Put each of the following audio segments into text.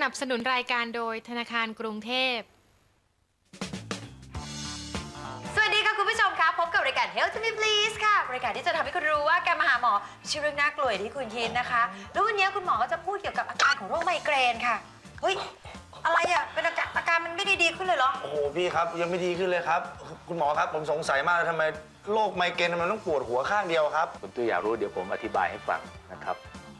นับสนุนรายการโดยธนาคารกรุงเทพสวัสดีค่ะคุณผู้ชมคะพบกับรายการ Health to Me Please ค่ะรายการที่จะทำให้คุณรู้ว่าการมาหาหมอชื่อเรื่องน่ากลัวที่คุณคิดนะคะแล้ววันนี้คุณหมอก็จะพูดเกี่ยวกับอาการของโรคไมเกรนค่ะเฮ้ยอะไรอ่ะเป็นอาการมันไม่ได้ดีขึ้นเลยเหรอโอ้โหพี่ครับยังไม่ดีขึ้นเลยครับคุณหมอครับผมสงสัยมากเลยทำไมโรคไมเกรนมันต้องปวดหัวข้างเดียวครับคุณตุ้ยอยากรู้เดี๋ยวผมอธิบายให้ฟังนะครับ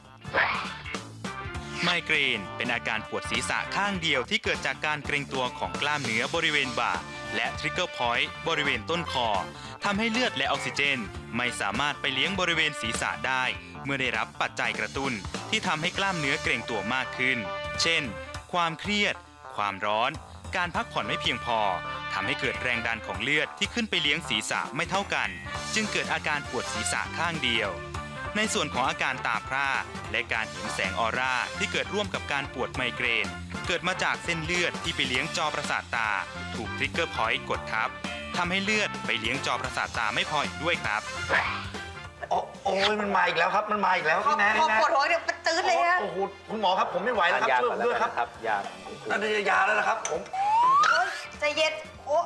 ไมเกรนเป็นอาการปวดศีรษะข้างเดียวที่เกิดจากการเกร็งตัวของกล้ามเนื้อบริเวณบ่าและทริกเกอร์พอยต์บริเวณต้นคอทำให้เลือดและออกซิเจนไม่สามารถไปเลี้ยงบริเวณศีรษะได้เมื่อได้รับปัจจัยกระตุ้นที่ทำให้กล้ามเนื้อเกร็งตัวมากขึ้นเช่นความเครียดความร้อนการพักผ่อนไม่เพียงพอทำให้เกิดแรงดันของเลือดที่ขึ้นไปเลี้ยงศีรษะไม่เท่ากันจึงเกิดอาการปวดศีรษะข้างเดียวในส่วนของอาการตาพร่าและการเห็นแสงออร่าที่เกิดร่วมกับการปวดไมเกรนเกิดมาจากเส้นเลือดที่ไปเลี้ยงจอประสาทตาถูกทริกเกอร์พอยต์กดทับทำให้เลือดไปเลี้ยงจอประสาทตาไม่พออีกด้วยครับโอ้ยมันมาอีกแล้วครับมันมาอีกแล้วพี่แนนพอปวดหัวเดี๋ยวมันตื้นเลยฮะโอ้โหคุณหมอครับผมไม่ไหวแล้วครับช่วยผมด้วยครับยานั่นยาแล้วนะครับผมใจเย็นโอ้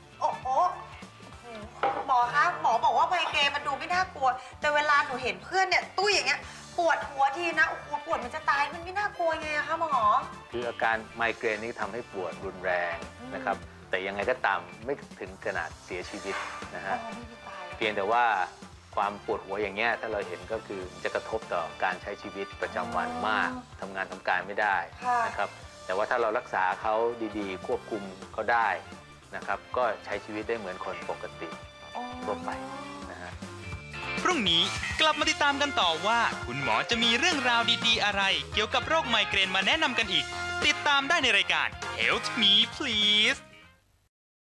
หมอคะหมอบอกว่าไมเกรนมันดูไม่น่ากลัวแต่เวลาหนูเห็นเพื่อนเนี่ยตุ้ยอย่างเงี้ยปวดหัวทีนะโอ้โหปวดมันจะตายมันไม่น่ากลัวไงคะหมอคืออาการไมเกรนนี้ทำให้ปวดรุนแรงนะครับแต่ยังไงก็ตามไม่ถึงขนาดเสียชีวิตนะฮะเพียงแต่ว่าความปวดหัวอย่างเงี้ยถ้าเราเห็นก็คือจะกระทบต่อการใช้ชีวิตประจำวันมากทำงานทำการไม่ได้นะครับแต่ว่าถ้าเรารักษาเขาดีๆควบคุมเขาได้นะครับก็ใช้ชีวิตได้เหมือนคนปกติทั่วไปนะฮะพรุ่งนี้กลับมาติดตามกันต่อว่าคุณหมอจะมีเรื่องราวดีๆอะไรเกี่ยวกับโรคไมเกรนมาแนะนำกันอีกติดตามได้ในรายการ Health Me Please